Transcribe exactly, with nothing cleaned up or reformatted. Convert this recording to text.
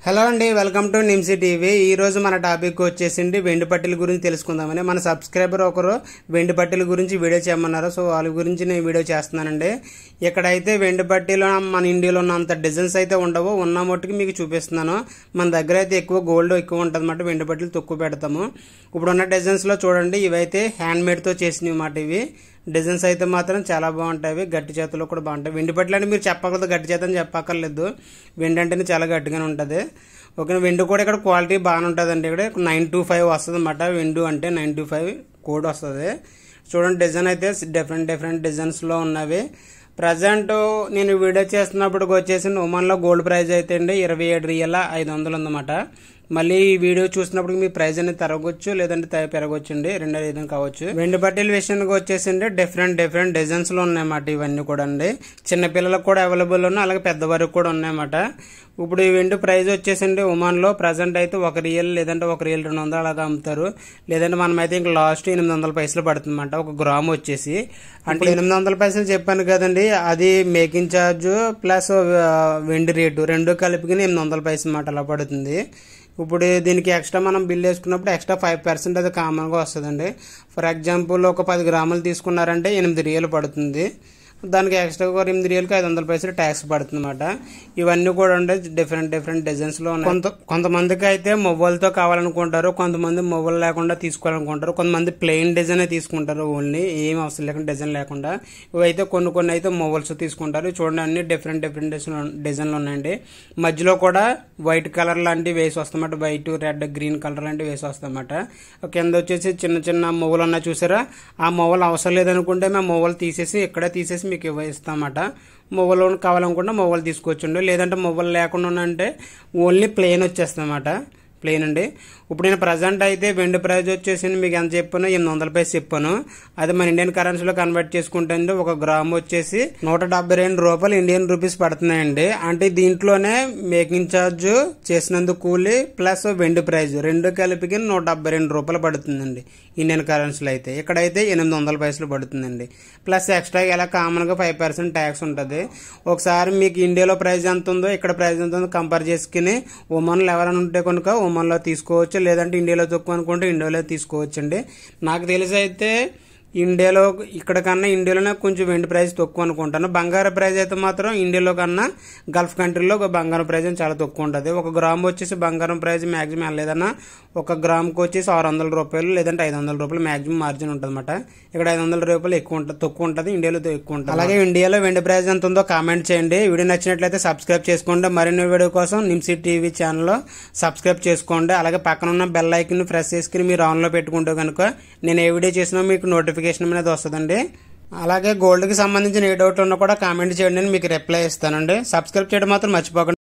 Hello అండి, welcome to నిమ్సి TV. ఈ రోజు మన టాపిక్ వచ్చేసింది వెండి పట్టీల గురించి తెలుసుకుందామని. మన సబ్స్క్రైబర్ ఒకరు వెండి పట్టీల గురించి వీడియో చేయమన్నారు, సో వాళ్ళ గురించి నేను వీడియో చేస్తున్నానండి. ఇక్కడైతే వెండి పట్టీలో మన ఇండియాలో ఉన్నంత డిజైన్స్ అయితే ఉండవు, ఉన్న మట్టుకు మీకు చూపిస్తున్నాను. మన దగ్గర అయితే ఎక్కువ గోల్డ్ ఎక్కువ ఉంటుంది అన్నమాట, వెండి పట్టీలు తక్కువ పెడతాము. ఇప్పుడున్న డిజైన్స్లో చూడండి, ఇవైతే హ్యాండ్ మేడ్తో చేసినవి అన్నమాట. ఇవి డిజైన్స్ అయితే మాత్రం చాలా బాగుంటాయి, గట్టి చేతుల్లో కూడా బాగుంటాయి. వెండి పట్టీలు అంటే మీరు చెప్పకూడదు, గట్టి చేత అని చెప్పక్కర్లేదు, వెండి అంటేనే చాలా గట్టిగానే ఉంటుంది. ఓకే, వెండి కూడా ఇక్కడ క్వాలిటీ బాగానే ఉంటుంది అండి. ఇక్కడ నైన్ టూ ఫైవ్ వస్తుంది అన్నమాట, వెండి అంటే నైన్ టూ ఫైవ్ కోడ్ వస్తుంది. చూడండి, డిజైన్ అయితే డిఫరెంట్ డిఫరెంట్ డిజైన్స్లో ఉన్నవి. ప్రజెంట్ నేను వీడియో చేస్తున్నప్పుడు వచ్చేసి ఒమన్లో గోల్డ్ ప్రైస్ అయితే అండి ఇరవై ఏడు రియల్ ఐదు వందలు ఉందన్నమాట. మళ్ళీ ఈ వీడియో చూసినప్పుడు మీ ప్రైస్ అనేది తరగొచ్చు, లేదంటే పెరగొచ్చు అండి, రెండో విధంగా కావచ్చు. వెండి పట్టీల విషయానికి వచ్చేసి డిఫరెంట్ డిఫరెంట్ డిజైన్స్ లో ఉన్నాయన్నమాట. ఇవన్నీ కూడా అండి చిన్నపిల్లలకు కూడా అవైలబుల్ ఉన్నాయి, అలాగే పెద్దవారికి కూడా ఉన్నాయన్నమాట. ఇప్పుడు ఈ వెండి ప్రైస్ వచ్చేసండి ఒమాన్ లో ప్రజెంట్ అయితే ఒక రియల్ లేదంటే ఒక రియల్ రెండు వందలు అలాగా అమ్ముతారు. లేదంటే మనం అయితే ఇంకా లాస్ట్ ఎనిమిది వందల పైసలు పడుతుంది అనమాట ఒక గ్రామ్ వచ్చేసి. అంటే ఎనిమిది వందల పైసలు చెప్పాను కదండి, అది మేకింగ్ ఛార్జ్ ప్లస్ వెండి రేటు రెండు కలిపి ఎనిమిది వందల పైసలు అన్నమాట అలా పడుతుంది. ఇప్పుడు దీనికి ఎక్స్ట్రా మనం బిల్ వేసుకున్నప్పుడు ఎక్స్ట్రా ఫైవ్ పర్సెంట్ అది కామన్గా వస్తుందండి. ఫర్ ఎగ్జాంపుల్ ఒక పది గ్రాములు తీసుకున్నారంటే ఎనిమిది రియలు పడుతుంది, దానికి ఎక్స్ట్రా ఒక ఎనిమిది రియల్కి ఐదు వందల పైసలు ట్యాక్స్ పడుతుంది అనమాట. ఇవన్నీ కూడా ఉండే డిఫరెంట్ డిఫరెంట్ డిజైన్స్ లో ఉన్నాయి. కొంత కొంతమందికి అయితే మొబైల్తో కావాలనుకుంటారు, కొంతమంది మొబైల్ లేకుండా తీసుకోవాలనుకుంటారు, కొంతమంది ప్లెయిన్ డిజైన్ తీసుకుంటారు, ఓన్లీ ఏం అవసరం లేకుండా డిజైన్ లేకుండా. ఇవైతే కొన్ని కొన్ని అయితే మొబైల్స్ తీసుకుంటారు. చూడండి, అన్ని డిఫరెంట్ డిఫరెంట్ డిజైన్లు ఉన్నాయండి. మధ్యలో కూడా వైట్ కలర్ లాంటివి వేసి వస్తామాట, వైట్ రెడ్ గ్రీన్ కలర్ లాంటివి వేసి వస్తామాట. కింద వచ్చేసి చిన్న చిన్న మొబైల్ ఉన్నాయి చూసారా, ఆ మొబైల్ అవసరం లేదనుకుంటే మేము మొబైల్ తీసేసి ఇక్కడే తీసేసి మీకు ఇస్తామన్నమాట. మొబైల్ కావాలనుకుంటే మొబైల్ తీసుకోవచ్చండి, లేదంటే మొబైల్ లేకుండా అంటే ఓన్లీ ప్లెయిన్ వచ్చేస్తామన్నమాట, ప్లెయిన్ అండి. ఇప్పుడు నేను ప్రజెంట్ అయితే వెండి ప్రైస్ వచ్చేసి మీకు ఎంత చెప్పాను, ఎనిమిది వందల పైసలు చెప్పాను. అది మన ఇండియన్ కరెన్సీలో కన్వర్ట్ చేసుకుంటే ఒక గ్రామ్ వచ్చేసి నూట డెబ్బై రెండు రూపాయలు ఇండియన్ రూపీస్ పడుతున్నాయండి. అంటే దీంట్లోనే మేకింగ్ ఛార్జ్, చేసినందుకు కూలీ ప్లస్ వెండి ప్రైస్ రెండు కలిపి నూట డెబ్బై రెండు రూపాయలు పడుతుందండి ఇండియన్ కరెన్సీలో. అయితే ఇక్కడైతే ఎనిమిది వందల పైసలు పడుతుందండి, ప్లస్ ఎక్స్ట్రా ఇలా కామన్ గా ఫైవ్ పర్సెంట్ ట్యాక్స్ ఉంటుంది. ఒకసారి మీకు ఇండియాలో ప్రైస్ ఎంత ఉందో ఇక్కడ ప్రైస్ ఎంత ఉందో కంపేర్ చేసుకుని ఒమన్లో ఎవరైనా ఉంటే కనుక ఒమన్లో తీసుకోవచ్చు, లేదంటే ఇండియాలో తక్కువ అనుకుంటే ఇండియాలో తీసుకోవచ్చు అండి. నాకు తెలిసి అయితే ఇండియాలో ఇక్కడ కన్నా ఇండియాలోనే కొంచెం వెండి ప్రైస్ తక్కువ అనుకుంటాను. బంగారం ప్రైస్ అయితే మాత్రం ఇండియాలో కన్నా గల్ఫ్ కంట్రీలో బంగారం ప్రైస్ చాలా తక్కువ ఉంటుంది. ఒక గ్రామ్ వచ్చేసి బంగారం ప్రైస్ మాక్సిమం వెళ్ళలేదన్నా ఒక గ్రామ్కి వచ్చేసి ఆరు వందల రూపాయలు లేదంటే ఐదు వందల రూపాయలు మాక్సిమం మార్జిన్ ఉంటుంది అనమాట. ఇక్కడ ఐదు వందల రూపాయలు ఎక్కువ ఉంటుంది, తక్కువ ఉంటుంది, ఇండియాలో ఎక్కువ ఉంటుంది. అలాగే ఇండియాలో వెండి ప్రైస్ ఎంత ఉందో కామెంట్ చేయండి. వీడియో నచ్చినట్లయితే సబ్స్క్రైబ్ చేసుకోండి. మరిన్ని వీడియో కోసం నిమ్సి టీవీ ఛానల్లో సబ్స్క్రైబ్ చేసుకోండి. అలాగే పక్కన ఉన్న బెల్ ఐకాన్ ప్రెస్ చేసుకుని మీరు ఆన్లో పెట్టుకుంటే కనుక నేను ఏ వీడియో చేసినా మీకు నోటిఫికేషన్ అనేది వస్తుందండి. అలాగే గోల్డ్ కి సంబంధించిన ఏ డౌట్ ఉన్నా కూడా కామెంట్ చేయండి, మీకు రిప్లై ఇస్తానండి. సబ్స్క్రైబ్ చేయడం మాత్రం మర్చిపోకండి.